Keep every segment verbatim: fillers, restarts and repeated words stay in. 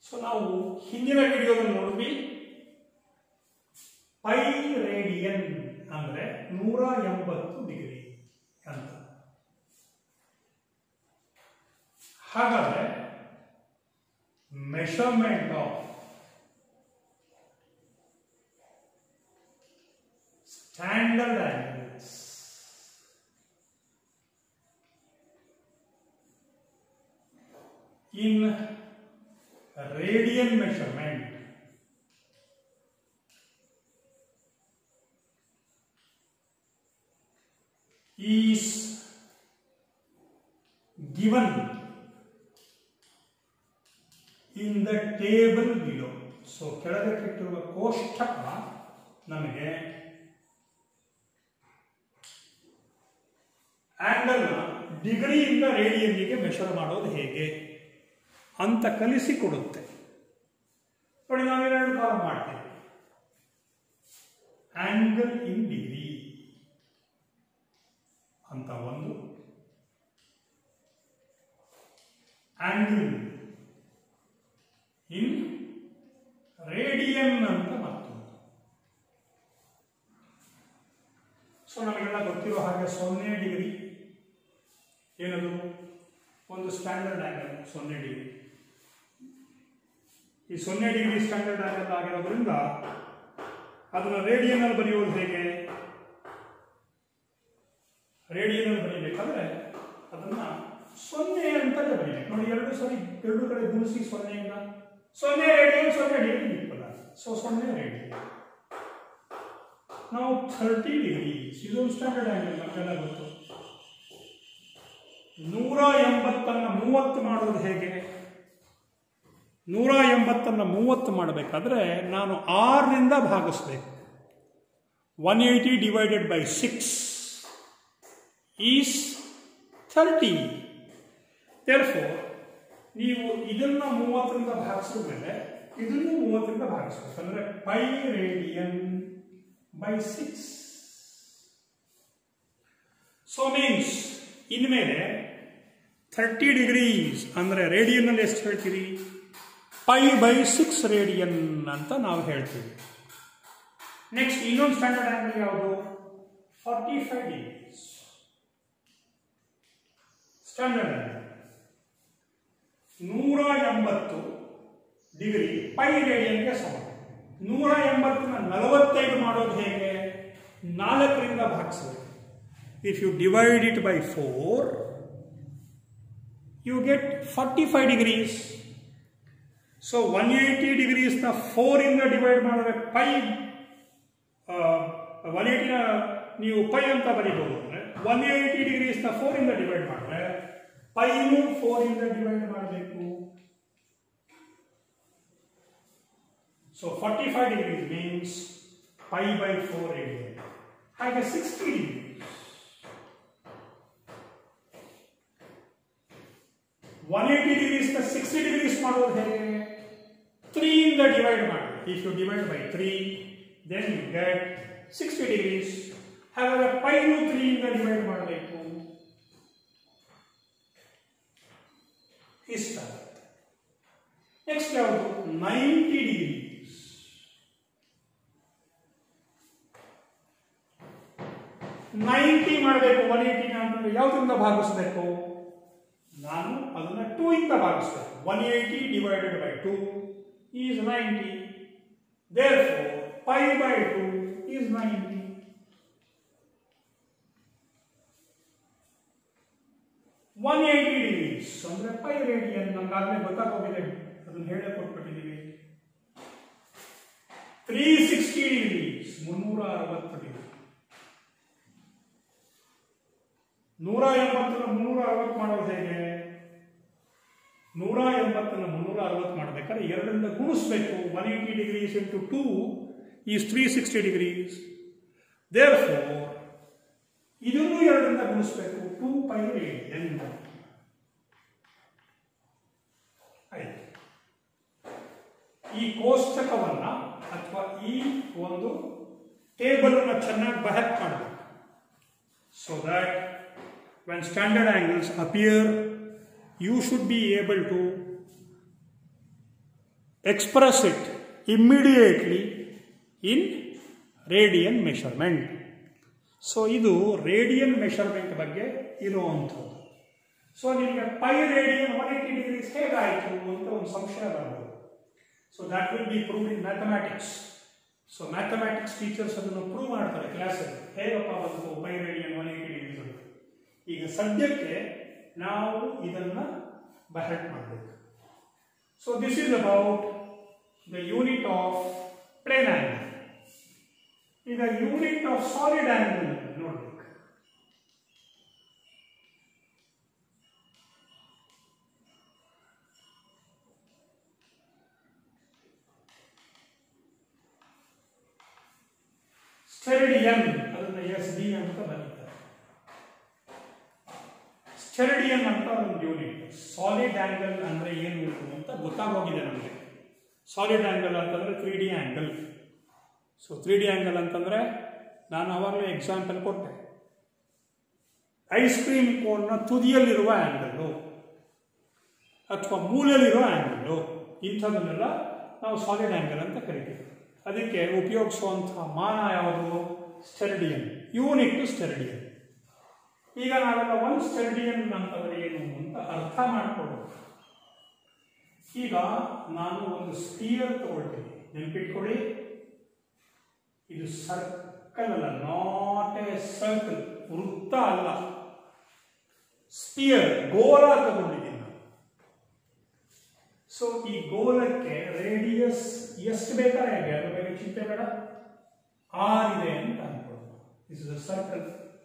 So ನಾವು ಹಿಂದಿನ ವಿಡಿಯೋದಲ್ಲಿ ನೋಡಿದ್ವಿ ಪೈ ರೇಡಿಯನ್ ಅಂದ್ರೆ ನೂರ ಎಂಬತ್ತು ಡಿಗ್ರಿ ಅಂತ. ಹಾಗಾದ್ರೆ measurement of standard angles in radian measurement is given in the table below. So ಕೆಳಗೆ ಕೊಟ್ಟಿರುವ ಕೋಷ್ಟಕ ನಮಗೆ ಆಂಗಲ್ ನ ಡಿಗ್ರಿಯಿಂದ ರೇಡಿಯನ್ಗೆ ಮೆಷರ್ ಮಾಡೋದು ಹೇಗೆ ಅಂತ ಕಲಿಸಿಕೊಡುತ್ತೆ. ನೋಡಿ, ನಾವೇನೆರಡು ಕಾಲಮ್ ಮಾಡ್ತೇವೆ. ಆಂಗಲ್ ಇನ್ ಡಿಗ್ರಿ ಅಂತ ಒಂದು, ಆಂಗಲ್ ಇನ್ ರೇಡಿಯನ್ ಅಂತ ಮತ್ತೊಂದು. ಸೊ ನಮಗೆಲ್ಲ ಗೊತ್ತಿರೋ ಹಾಗೆ ಸೊನ್ನೆ ಡಿಗ್ರಿ ಏನದು ಒಂದು ಸ್ಟ್ಯಾಂಡರ್ಡ್ ಆಂಗಲ್ ಸೊನ್ನೆ ಡಿಗ್ರಿ. ಈ ಸೊನ್ನೆ ಡಿಗ್ರಿ ಸ್ಟ್ಯಾಂಡರ್ಡ್ ಆಂಗಲ್ ಆಗಿರೋದ್ರಿಂದ ಅದನ್ನು ರೇಡಿಯನ್ ಅಲ್ಲಿ ಬರೆಯುವುದು ಹೇಗೆ? ರೇಡಿಯನ್ ಅಲ್ಲಿ ಬರೀಬೇಕಾದ್ರೆ ಅದನ್ನ ಸೊನ್ನೆ ಅಂತ ಬರೀಬೇಕು. ನೋಡಿ, ಎರಡು ಸರಿ ಎರಡು ಕಡೆ ಗುಣಿಸಿ ಸೊನ್ನೆಯಿಂದ ಸೊನ್ನೆ ರೇಡಿಯನ್ ಸೊನ್ನೆ ಡಿಗ್ರಿ ಇಪ್ಪಲ್ಲ. ಸೊ ಸೊನ್ನೆ ರೇಡಿಯನ್. ನಾವು ಥರ್ಟಿ ಡಿಗ್ರಿ ಇದೊಂದು ಸ್ಟ್ಯಾಂಡರ್ಡ್ ಆಂಗಲ್ ನಮಗೆಲ್ಲ ಗೊತ್ತು. ನೂರ ಎಂಬತ್ತನ್ನ ಮೂವತ್ತು ಮಾಡೋದು ಹೇಗೆ? ನೂರ ಎಂಬತ್ತನ್ನ ಮೂವತ್ತು ಮಾಡಬೇಕಾದ್ರೆ ನಾನು ಆರರಿಂದ ಭಾಗಿಸ್ಬೇಕು. One eighty divided by six is thirty. Therefore ನೀವು ಇದನ್ನ ಮೂವತ್ತರಿಂದ ಭಾಗಿಸಿದ ಮೇಲೆ ಇದನ್ನು ಮೂವತ್ತರಿಂದ ಭಾಗಿಸ್ಬೇಕು. ಅಂದ್ರೆ pi radian by six. So means ಇನ್ಮೇಲೆ ಥರ್ಟಿ ಡಿಗ್ರೀಸ್ ಅಂದ್ರೆ ರೇಡಿಯನ್ ಅಲ್ಲಿ ಎಷ್ಟು ಹೇಳ್ತೀರಿ? ಪೈ ಬೈ ಸಿಕ್ಸ್ ರೇಡಿಯನ್ ಅಂತ ನಾವು ಹೇಳ್ತೀವಿ. ನೆಕ್ಸ್ಟ್ ಇನ್ನೊಂದು ಸ್ಟ್ಯಾಂಡರ್ಡ್ ಆಂಗಲ್ ಯಾವುದು? Forty five degrees standard angle. ನೂರ ಎಂಬತ್ತು ಡಿಗ್ರಿ ಪೈ ರೇಡಿಯನ್ಗೆ ಸಮ. ನೂರ ಎಂಬತ್ತನ್ನ ನಲವತ್ತೈದು ಮಾಡೋದು ಹೇಗೆ? ನಾಲ್ಕರಿಂದ ಭಾಗಿಸಬೇಕು. If you divide it by four you get forty-five degrees. So one hundred eighty degrees na four ಇಂದ ಡಿವೈಡ್ ಮಾಡಿದ್ರೆ ಪೈ ಒನ್ ಏಯ್ಟಿ ನ ನೀವು ಪೈ ಅಂತ ಬರೀಬಹುದು. ಅಂದ್ರೆ ಒನ್ ಏಯ್ಟಿ ಡಿಗ್ರೀಸ್ ನ ಫೋರ್ ಇಂದ ಡಿವೈಡ್ ಮಾಡಿದ್ರೆ ಪೈನು ಫೋರ್ ಇಂದ ಡಿವೈಡ್ ಮಾಡಬೇಕು. So forty five degrees means pi by four radian. ಹಾಗೆ sixty degrees one eighty degrees ನ ಸಿಕ್ಸ್ಟಿ ಡಿಗ್ರೀಸ್ ಮಾಡೋದು ಹೇಗೆ? ತ್ರೀ ಇಂದ ಡಿವೈಡ್ ಮಾಡಿ. If you divide by three then you get sixty degrees. ಹಾಗಾದ್ರೆ ಪೈನು ತ್ರೀ ಇಂದ ಡಿವೈಡ್ ಮಾಡಬೇಕು. ಇಷ್ಟ. ನೆಕ್ಸ್ಟ್ ಯಾವುದು? Ninety degrees. ನೈಂಟಿ ಮಾಡಬೇಕು ಒನ್ ಏಯ್ಟಿ ಅಂತಂದ್ರೆ ಯಾವುದರಿಂದ ಭಾಗಿಸ್ಬೇಕು? ನಾನು ಅದನ್ನ ಟೂ ಇಂದ ಭಾಗಿಸ್ತೇನೆ. One eighty divided by two is ninety. Therefore pi by two is ninety. One eighty degrees ಅಂದ್ರೆ ಪೈ ರೇಡಿಯನ್. ನಮ್ಗಾಗಲೇ ಗೊತ್ತಾಗೋಗಿದೆ, ಅದನ್ನ ಹೇಳೇ ಕೊಟ್ಬಿಟ್ಟಿದ್ದೀವಿ. ತ್ರೀ ಸಿಕ್ಸ್ಟಿ ಡಿಗ್ರೀಸ್ ಮುನ್ನೂರ ಅರವತ್ತು ಡಿಗ್ರಿ. ನೂರ ಎಂಬತ್ತನ್ನ ಮುನ್ನೂರ ಅರವತ್ತು ಮಾಡೋದು ಹೇಗೆ? ನೂರ ಎಂಬತ್ತನ್ನ ಮುನ್ನೂರ ಅರವತ್ತು ಮಾಡಬೇಕಾದ್ರೆ ಎರಡರಿಂದ ಗುಣಿಸ್ಬೇಕು. One eighty degrees into two is three sixty degrees. Therefore ಇದನ್ನು ಎರಡರಿಂದ ಗುಣಿಸ್ಬೇಕು. ಟೂ ಪೈ ರೇಡಿಯನ್ ಆಯ್ತು. ಈ ಕೋಷ್ಟಕವನ್ನ ಅಥವಾ ಈ ಒಂದು ಟೇಬಲ್ ಅನ್ನು ಚೆನ್ನಾಗಿ ಬಹಕ್ ಮಾಡಬೇಕು. So that when standard angles appear, you should be able to express it immediately in radian measurement. So ಇದು ರೇಡಿಯನ್ ಮೆಷರ್ಮೆಂಟ್ ಬಗ್ಗೆ ಇರುವಂಥದ್ದು. ಸೊ ನಿಮಗೆ pi radian one eighty degrees ಹೇಗಾಯಿತು ಅಂತ ಒಂದು ಸಂಶಯ ಬರ್ಬೋದು. So that will be prove in mathematics. So mathematics teachers ಅದನ್ನು ಪ್ರೂವ್ ಮಾಡ್ತಾರೆ ಕ್ಲಾಸಲ್ಲಿ, ಹೇಗಪ್ಪ ಬಂತು pi radian one eighty degrees ಅಂತ. ಈಗ ಸದ್ಯಕ್ಕೆ ನಾವು ಇದನ್ನು ಬಹೆಟ್ ಮಾಡಬೇಕು. So this is about the unit of plane angle. ಈಗ ಯೂನಿಟ್ ಆಫ್ ಸಾಲಿಡ್ ಆಂಗಲ್ ನೋಡ್ಬೇಕು. ಸ್ಟೆರಿಡಿಯನ್ ಅದನ್ನ ಎಸ್ ಡಿ ಅಂತ ಬರೀತಾರೆ. ಸ್ಟೆರಿಡಿಯನ್ ಅಂತ ಒಂದು ಯೂನಿಟ್. ಸಾಲಿಡ್ ಆಂಗಲ್ ಅಂದ್ರೆ ಏನು ಅಂತ ಗೊತ್ತಾಗೋಗಿದೆ ನಮಗೆ. ಸಾಲಿಡ್ ಆಂಗಲ್ ಅಂತಂದ್ರೆ three D angle. So three D angle ಅಂತಂದ್ರೆ ನಾನು ಅವಾಗಲೇ ಎಕ್ಸಾಂಪಲ್ ಕೊಟ್ಟೆ. ಐಸ್ ಕ್ರೀಮ್ ಕೋನ್ನ ತುದಿಯಲ್ಲಿರುವ ಆಂಗಲ್ಲು ಅಥವಾ ಮೂಲೆಯಲ್ಲಿರುವ ಆಂಗಲ್ಲು, ಇಂಥದನ್ನೆಲ್ಲ ನಾವು ಸಾಲಿಡ್ ಆಂಗಲ್ ಅಂತ ಕರಿತೀವಿ. ಅದಕ್ಕೆ ಉಪಯೋಗಿಸುವಂತಹ ಮಾನ ಯಾವುದು? ಸ್ಟೆರಿಡಿಯನ್. Unit steradian. ಈಗ ನಾವೆಲ್ಲ ಒಂದು ಸ್ಟೆರಿಡಿಯನ್ ಅಂತಂದ್ರೆ ಏನು ಅಂತ ಅರ್ಥ ಮಾಡಿಕೊಳ್ಳೋದು. ಈಗ ನಾನು ಒಂದು ಸ್ಪಿಯರ್ ತಗೊಳ್ತೀನಿ, ನೆನಪಿಟ್ಕೊಳ್ಳಿ, ಇದು ಸರ್ಕಲ್ ಅಲ್ಲ, ನಾಟ್ ಎ ಸರ್ಕಲ್, ವೃತ್ತ ಅಲ್ಲ, ಸ್ಪಿಯರ್, ಗೋಲ ತಗೊಂಡಿದ್ದೀನಿ ನಾನು. ಸೊ ಈ ಗೋಲಕ್ಕೆ ರೇಡಿಯಸ್ ಎಷ್ಟು ಬೇಕಾದ್ರೆ ಹೇಗೆ, ಅದ್ರ ಬಗ್ಗೆ ಚಿಂತೆ ಬೇಡ, ಆರ್ ಇದೆ ಅಂತ ಅನ್ಕೊಳ್ಳೋದು. This is a circle.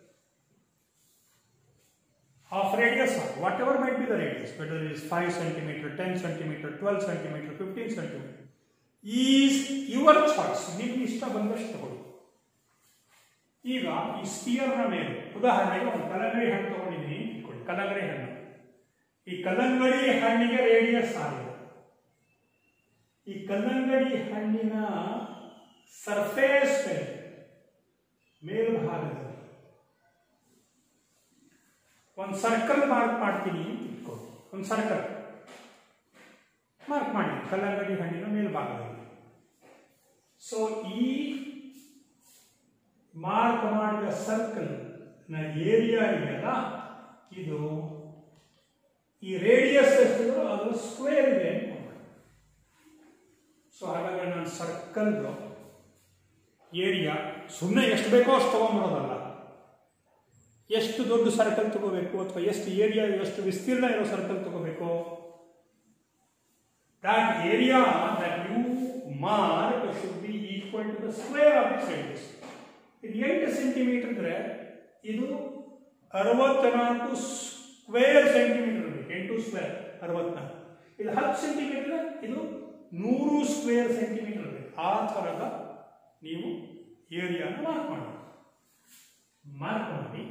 Half radius, whatever might be the radius, whether it is five centimeter, ten centimeter, twelve centimeter, fifteen centimeter, is your choice. ನೀವು ಇಷ್ಟ ಬಂದಷ್ಟು ತಗೊಳ್ಳಿ. ಈಗ ಈ ಸ್ಪಿಯರ್ನ ಮೇಲೆ ಉದಾಹರಣೆಗೆ ಒಂದು ಕಲ್ಲಂಗಡಿ ಹಣ್ಣು ತಗೊಂಡಿದ್ದೀನಿ ಇಟ್ಕೊಳ್ಳಿ. ಕಲ್ಲಂಗಡಿ ಹಣ್ಣು, ಈ ಕಲ್ಲಂಗಡಿ ಹಣ್ಣಿಗೆ ರೇಡಿಯಸ್ ಆಗಿದೆ. ಈ ಕಲ್ಲಂಗಡಿ ಹಣ್ಣಿನ ಸರ್ಫೇಸ್ ಮೇಲೆ ಮೇಲ್ಭಾಗದಲ್ಲಿ ಒಂದು ಸರ್ಕಲ್ ಮಾರ್ಕ್ ಮಾಡ್ತೀನಿ ಅಂತ ಇಟ್ಕೊಳ್ಳಿ. ಒಂದು ಸರ್ಕಲ್ ಮಾರ್ಕ್ ಮಾಡಿ ಕಲ್ಲಂಗಡಿ ಹಣ್ಣಿನ ಮೇಲ್ಭಾಗದಲ್ಲಿ. ಸೊ ಈ ಮಾರ್ಕ್ ಮಾಡಿದ ಸರ್ಕಲ್ ನ ಏರಿಯಾ ಇದೆಯಲ್ಲ, ಇದು ಈ ರೇಡಿಯಸ್ ಎಷ್ಟಿದ್ರು ಅದು ಸ್ಕ್ವೇರ್ ಇದೆ ಅನ್ಕೊಂಡು. ಸೊ ಹಾಗಾಗಿ ನಾನು ಸರ್ಕಲ್ ಏರಿಯಾ ಸುಮ್ಮನೆ ಎಷ್ಟು ಬೇಕೋ ಅಷ್ಟು ತಗೊಂಡ್ಬರೋದಲ್ಲ, ಎಷ್ಟು ದೊಡ್ಡ ಸರ್ಕಲ್ ತಗೋಬೇಕು ಅಥವಾ ಎಷ್ಟು ಏರಿಯಾ, ಎಷ್ಟು ವಿಸ್ತೀರ್ಣ ಇರೋ ಸರ್ಕಲ್ ತಗೋಬೇಕು. that area that you mark should be equal to the square of its radius. ಇದು ಎಂಟು ಸೆಂಟಿಮೀಟರ್ ಇದ್ರೆ ಇದು ಅರವತ್ನಾಲ್ಕು ಸ್ಕ್ವೇರ್ ಸೆಂಟಿಮೀಟರ್ ಇರಬೇಕು. ಎಂಟು ಸ್ಕ್ವೇರ್ ಅರವತ್ನಾಲ್ಕು. ಇದು ಹತ್ತು ಸೆಂಟಿಮೀಟರ್, ಇದು ನೂರು ಸ್ಕ್ವೇರ್ ಸೆಂಟಿಮೀಟರ್ ಇರಬೇಕು. ಆ ಥರದ ನೀವು ಏರಿಯಾನ ಮಾರ್ಕ್ ಮಾಡಿ ಮಾರ್ಕ್ ಮಾಡಿ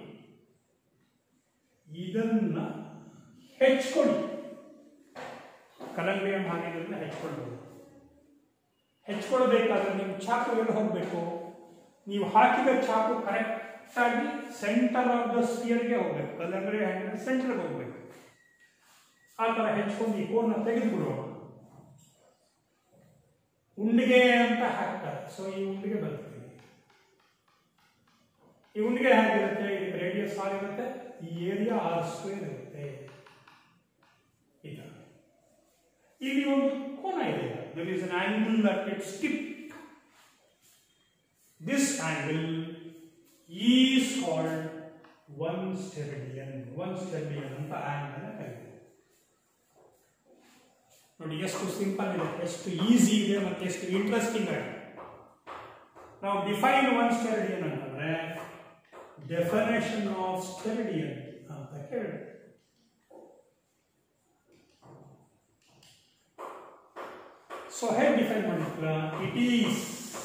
ಇದನ್ನ ಹೆಚ್ಚಿಕೊಳ್ಳಿ. ಕಲ್ಲಂಗಡಿಯ ಭಾಗಗಳನ್ನ ಹೆಚ್ಚಿಕೊಳ್ಬಹುದು. ಹೆಚ್ಚಿಕೊಳ್ಬೇಕಾದ್ರೆ ನೀವು ಚಾಕು ಎಲ್ಲಿ ಹೋಗಬೇಕು? ನೀವು ಹಾಕಿದ ಚಾಕು ಕರೆಕ್ಟ್ ಆಗಿ ಸೆಂಟರ್ ಆಫ್ ದ ಸ್ಪಿಯರ್ಗೆ ಹೋಗ್ಬೇಕು. ಕಲ್ಲಂಗಡಿ ಹಣ್ಣಿನ ಸೆಂಟರ್ಗೆ ಹೋಗ್ಬೇಕು. ಆ ಥರ ಹೆಚ್ಚಿಕೊಂಡು ಈ ಕೋನ್ನ ತೆಗೆದುಬಿಡೋಣ. ಉಂಡಿಗೆ ಅಂತ ಹಾಕ್ತಾರೆ. ಸೊ ಈ ಉಂಡಿಗೆ ಬರ್ತದೆ. ಈ ಉಂಡಿಗೆ ಹೇಗಿರುತ್ತೆ? ಇದಕ್ಕೆ ರೇಡಿಯಸ್ ಆಗಿರುತ್ತೆ, ಈ ಏರಿಯಾ ಆರ್ ಸ್ಕ್ವೇರ್ ಇರುತ್ತೆ. ಈಗ ಇಲ್ಲಿ ಒಂದು ಕೋನ ಇದೆ. there is an angle that gets tipped. This angle is called one steradian. one steradian ಅಂತ ಆಂಗಲ್ ಕರೀತೀವಿ. ನೋಡಿ ಎಷ್ಟು ಸಿಂಪಲ್ ಇದೆ, ಎಷ್ಟು ಈಸಿ ಇದೆ ಮತ್ತೆ ಎಷ್ಟು ಇಂಟ್ರೆಸ್ಟಿಂಗ್ ಆಗಿದೆ. ನಾವು ಡಿಫೈನ್ ಒನ್ steradian ಅಂತಂದ್ರೆ ಡೆಫಿನೇಷನ್ ಆಫ್ steradian ಅಂತ ಕೇಳಿ. So here define molecular, it is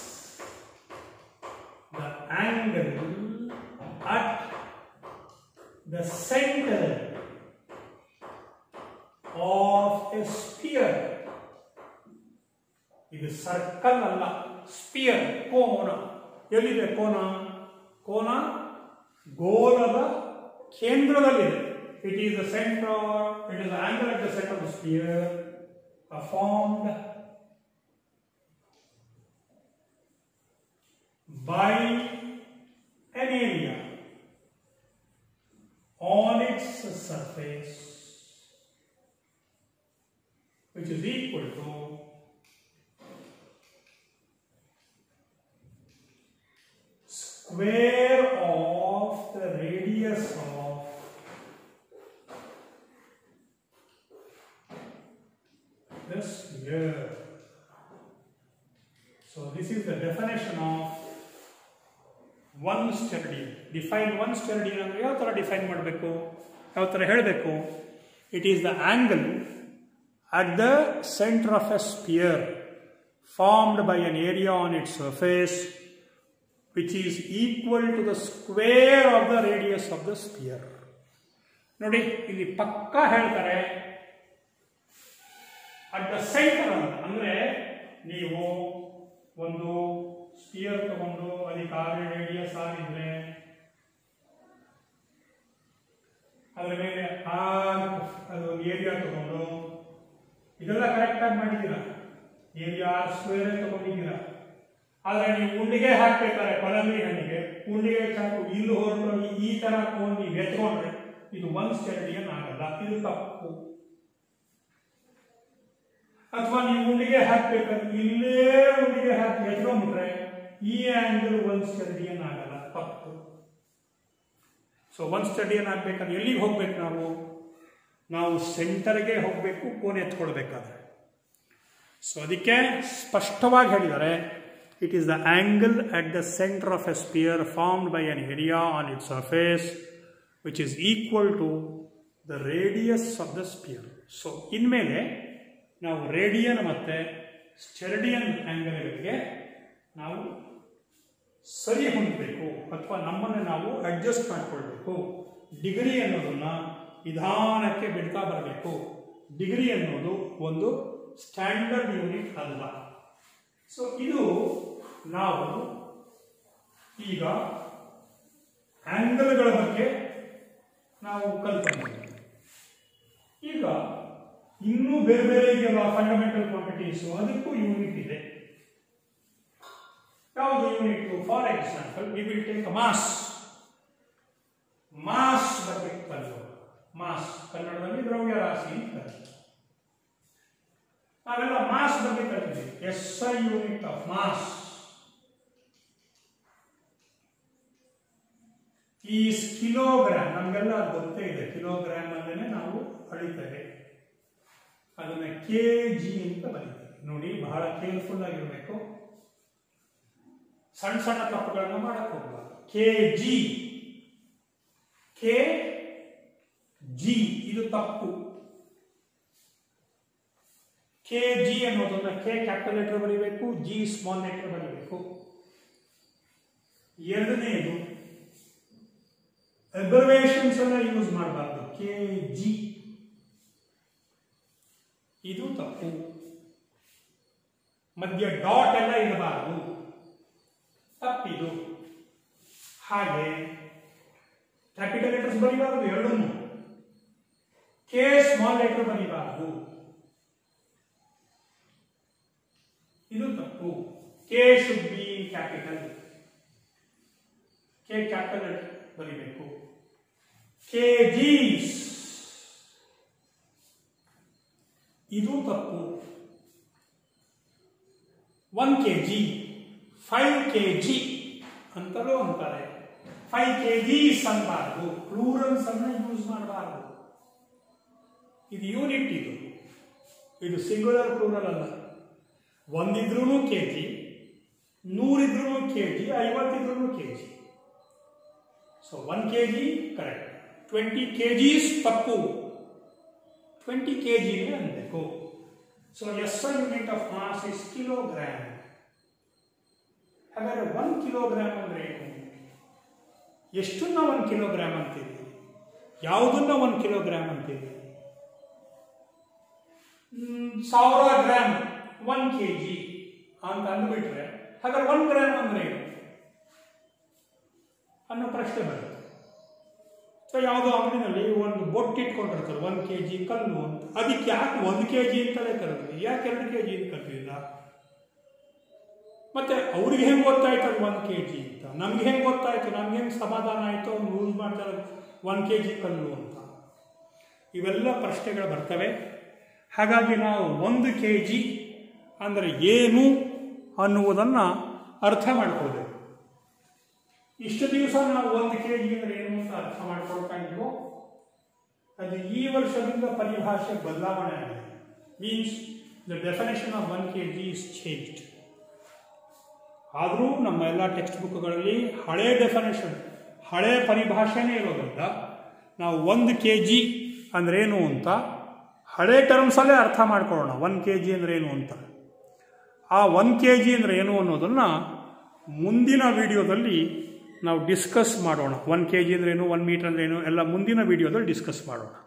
the angle at the center of a sphere. ಇದು ಸರ್ಕಲ್ ಅಲ್ಲ, ಸ್ಪಿಯರ್, ಕೋನ. ಎಲ್ಲಿದೆ ಕೋನ? ಕೋನ ಗೋಲದ ಕೇಂದ್ರದಲ್ಲಿದೆ. It is the center, it is the angle at the center of the sphere, formed by an area on its surface which is equal to square of the radius of the sphere. So this is the definition of one steradian. Define one steradian ಅಂದ್ರೆ ಯಾವ ತರ define ಮಾಡಬೇಕು, ಯಾವ ತರ ಹೇಳಬೇಕು? It is the angle at the center of a sphere formed by an area on its surface which is equal to the square of the radius of the sphere. ನೋಡಿ ಇಲ್ಲಿ ಪಕ್ಕಾ ಹೇಳ್ತಾರೆ ಅಟ್ ದ ಸೆಂಟರ್ ಅಂತ. ಅಂದ್ರೆ ನೀವು ಒಂದು spear ತಗೊಂಡು ಅದಕ್ಕೆ ಆರು ರೇಡಿಯಸ್ ಆಗಿದ್ರೆ ಅದರ ಮೇಲೆ ಆರ್ ಅದು ಏರಿಯಾ ತಗೊಂಡು ಇದೆಲ್ಲ ಕರೆಕ್ಟ್ ಆಗಿ ಮಾಡಿದ್ದೀರಾ, ಏರಿಯಾ ಆರ್ ಸ್ಕ್ವೇರ್ ತಗೊಂಡಿದ್ದೀರಾ. ಆದ್ರೆ ನೀವು ಉಂಡಿಗೆ ಹಾಕ್ಬೇಕಾದ್ರೆ ಕೊಲಂಬಿ ಹಣ್ಣಿಗೆ ಉಂಡಿಗೆ ಚಾಕು ಇಲ್ಲಿ ಹೊರಟೋಗಿ ಈ ತರ ತಗೊಂಡು ನೀವು ಎತ್ಕೊಂಡ್ರೆ ಇದು ಒನ್ ಸ್ಟೆರಡಿಯನ್ ಆಗಲ್ಲ, ಇದು ತಪ್ಪು. ಅಥವಾ ನೀವು ಉಂಡಿಗೆ ಹಾಕ್ಬೇಕಾದ್ರೆ ಇಲ್ಲೇ ಉಂಡಿಗೆ ಹಾಕಿ ಎತ್ಕೊಂಡ್ಬಿಟ್ರೆ ಈ ಆಂಗಲ್ ಒನ್ ಸ್ಟೆರಡಿಯನ್ ಆಗಲ್ಲ, ತಪ್ಪು. ಸೊ ಒನ್ ಸ್ಟೆರಡಿಯನ್ ಆಗ್ಬೇಕಾದ್ರೆ ಎಲ್ಲಿಗೆ ಹೋಗ್ಬೇಕು? ನಾವು ನಾವು ಸೆಂಟರ್ಗೆ ಹೋಗ್ಬೇಕು ಕೋನ್ ಎತ್ಕೊಳ್ಬೇಕಾದ್ರೆ. ಸೊ ಅದಕ್ಕೆ ಸ್ಪಷ್ಟವಾಗಿ ಹೇಳಿದ್ದಾರೆ, it is the angle at the centre of a sphere formed by an area on it surface which is equal to the radius of the sphere. So ಇನ್ಮೇಲೆ ನಾವು ರೇಡಿಯನ್ ಮತ್ತು ಸ್ಟೆರಡಿಯನ್ ಆಂಗಲ್ಗಳಿಗೆ ನಾವು ಸರಿ ಹೊಂದಬೇಕು ಅಥವಾ ನಮ್ಮನ್ನು ನಾವು ಅಡ್ಜಸ್ಟ್ ಮಾಡಿಕೊಳ್ಬೇಕು. ಡಿಗ್ರಿ ಅನ್ನೋದನ್ನ ನಿಧಾನಕ್ಕೆ ಬಿಡ್ತಾ ಬರಬೇಕು. ಡಿಗ್ರಿ ಅನ್ನೋದು ಒಂದು ಸ್ಟ್ಯಾಂಡರ್ಡ್ ಯೂನಿಟ್ ಅಲ್ಲ. ಸೊ ಇದು ನಾವು ಈಗ ಆಂಗಲ್ಗಳ ಬಗ್ಗೆ ನಾವು ಕಲ್ತ್ಕೊಂಡಿದ್ದೀವಿ. ಈಗ ಇನ್ನೂ ಬೇರೆ ಬೇರೆ ಇದೆಯಲ್ಲ ಫಂಡಮೆಂಟಲ್ ಕ್ವಾಂಟಿಟೀಸ್, ಅದಕ್ಕೂ ಯೂನಿಟ್ ಇದೆ. ಯಾವುದು unit? For example we will take mass. Mass ಬಗ್ಗೆ ಕಲಿಯೋಣ. ಮಾಸ್ ಕನ್ನಡದಲ್ಲಿ ದ್ರವ್ಯರಾಶಿ ಅಂತ. ನಾವೆಲ್ಲ ಮಾಸ್ ಬಗ್ಗೆ ಕಲಿತೀವಿ. S I unit of mass is kilogram. ನಮಗೆಲ್ಲ ಗೊತ್ತೇ ಇದೆ, ಕಿಲೋಗ್ರಾಮ್ ಅಲ್ಲೇ ನಾವು ಅಳಿತೇವೆ. ಅದನ್ನ ಕೆ ಜಿ ಅಂತ ಬರೀತೀವಿ. ನೋಡಿ, ಬಹಳ ಕೇರ್ಫುಲ್ ಆಗಿರಬೇಕು, ಸಣ್ಣ ಸಣ್ಣ ತಪ್ಪುಗಳನ್ನು ಮಾಡಕ್ ಹೋಗ್ಬಾರ್ದು. ಕೆ ಜಿ ಕೆ ಜಿ ಇದು ತಪ್ಪು. ಕೆ ಜಿ ಅನ್ನೋದನ್ನ ಕೆ ಕ್ಯಾಪಿಟಲ್ ಲೆಟರ್ ಬರೀಬೇಕು, ಜಿ ಸ್ಮಾಲ್ ಲೆಟರ್ ಬರೀಬೇಕು. ಎರಡನೇದು ಅಬ್ರಿವೇಷನ್ಸ್ ಎಲ್ಲ ಯೂಸ್ ಮಾಡಬಾರ್ದು. ಕೆ ಜಿ ಇದು ತಪ್ಪು. ಮಧ್ಯ ಡಾಟ್ ಎಲ್ಲ ಇರಬಾರದು, ತಪ್ಪಿದು. ಹಾಗೆ ಕ್ಯಾಪಿಟಲ್ ಲೆಟರ್ಸ್ ಬರೀಬಾರದು ಎರಡನ್ನು. ಕೆ ಸ್ಮಾಲ್ ಲೆಟರ್ ಬರೀಬಾರದು, ಇದು ತಪ್ಪು. K should be capital, K capital ಬರೀಬೇಕು. ಕೆ ಜೀಸ್ ಇದು ತಪ್ಪು. One K G five K G ಅಂತಲೂ ಅಂತಾರೆ. ಫೈವ್ ಕೆ ಜೀಸ್ ಅನ್ನಬಾರದು, ಪ್ಲೂರಲ್ಸ್ ಅನ್ನ ಯೂಸ್ ಮಾಡಬಾರದು. ಇದು ಯೂನಿಟ್, ಇದು ಇದು ಸಿಂಗುಲರ್ ಪ್ಲೂರಲ್ ಅಲ್ಲ. ಒಂದಿದ್ರೂ ಕೆ ಜಿ, ನೂರಿದ್ರೂ ಕೆ ಜಿ, ಐವತ್ತಿದ್ರೂ K G. So one K G correct. Twenty K Gs ತಪ್ಪು, ಟ್ವೆಂಟಿ ಕೆ ಜಿ ಅನ್ಬೇಕು. So S I unit of mass is kilogram. ಹಾಗಾದ್ರೆ ಒನ್ ಕಿಲೋಗ್ರಾಮ್ ಅಂದ್ರೆ ಏನು? ಎಷ್ಟನ್ನ ಒಂದು ಕಿಲೋಗ್ರಾಮ್ ಅಂತೀವಿ? ಯಾವುದನ್ನ ಒಂದು ಕಿಲೋಗ್ರಾಮ್ ಅಂತೀವಿ? ಸಾವಿರ ಗ್ರಾಮ್ ಒನ್ ಕೆ ಜಿ ಅಂತ ಅಂದ್ಬಿಟ್ರೆ ಹಾಗಾದ್ರೆ ಒನ್ ಗ್ರಾಮ್ ಅಂದ್ರೆ ಏನು ಅನ್ನೋ ಪ್ರಶ್ನೆ ಬರುತ್ತೆ. ಸೊ ಯಾವುದೋ ಅಂಗಡಿನಲ್ಲಿ ಒಂದು ಬೊಟ್ಟು ಇಟ್ಕೊಂಡಿರ್ತಾರೆ, ಒನ್ ಕೆ ಜಿ ಕಲ್ಲು ಅಂತ. ಅದಕ್ಕೆ ಯಾಕೆ ಒಂದು ಕೆ ಜಿ ಅಂತಲೇ ಕರೆದ್ವಿ, ಯಾಕೆ ಎರಡು ಕೆ ಜಿ ಅಂತ ಕರೆದಿಲ್ಲ? ಮತ್ತು ಅವ್ರಿಗೆ ಹೆಂಗೆ ಗೊತ್ತಾಯ್ತು ಅದು ಒನ್ ಕೆ ಜಿ ಅಂತ, ನಮ್ಗೆ ಹೆಂಗೆ ಗೊತ್ತಾಯ್ತು, ನಮ್ಗೆ ಹೆಂಗೆ ಸಮಾಧಾನ ಆಯಿತು ಅವ್ನು ಯೂಸ್ ಮಾಡ್ತಾರೆ ಒನ್ ಕೆ ಜಿ ಕಲ್ಲು ಅಂತ. ಇವೆಲ್ಲ ಪ್ರಶ್ನೆಗಳು ಬರ್ತವೆ. ಹಾಗಾಗಿ ನಾವು ಒಂದು ಕೆ ಜಿ ಅಂದರೆ ಏನು ಅನ್ನುವುದನ್ನು ಅರ್ಥ ಮಾಡ್ಕೊಳ್ಬೇಕು. ಇಷ್ಟು ದಿವಸ ನಾವು ಒಂದು ಕೆ ಜಿ ಅಂದರೆ ಏನು ಅಂತ ಅರ್ಥ ಮಾಡ್ಕೊಳ್ತಾ ಇದ್ವು. ಅದು ಈ ವರ್ಷದಿಂದ ಪರಿಭಾಷೆ ಬದಲಾವಣೆ ಆಗಿದೆ. Means the definition of one K G is changed. ಆದರೂ ನಮ್ಮ ಎಲ್ಲ ಟೆಕ್ಸ್ಟ್ ಬುಕ್ಗಳಲ್ಲಿ ಹಳೆ ಡೆಫಿನೇಷನ್, ಹಳೆ ಪರಿಭಾಷೆನೇ ಇರೋದ್ರಿಂದ ನಾವು ಒಂದು ಕೆ ಜಿ ಅಂದ್ರೇನು ಅಂತ ಹಳೆ ಟರ್ಮ್ಸಲ್ಲೇ ಅರ್ಥ ಮಾಡ್ಕೊಳ್ಳೋಣ. ಒನ್ ಕೆ ಜಿ ಅಂದರೆ ಏನು ಅಂತ. ಆ ಒನ್ ಕೆ ಜಿ ಅಂದರೆ ಏನು ಅನ್ನೋದನ್ನು ಮುಂದಿನ ವಿಡಿಯೋದಲ್ಲಿ ನಾವು ಡಿಸ್ಕಸ್ ಮಾಡೋಣ. ಒನ್ ಕೆ ಜಿ ಅಂದ್ರೇನು, ಒನ್ ಮೀಟರ್ ಅಂದ್ರೇನು ಎಲ್ಲ ಮುಂದಿನ ವಿಡಿಯೋದಲ್ಲಿ ಡಿಸ್ಕಸ್ ಮಾಡೋಣ.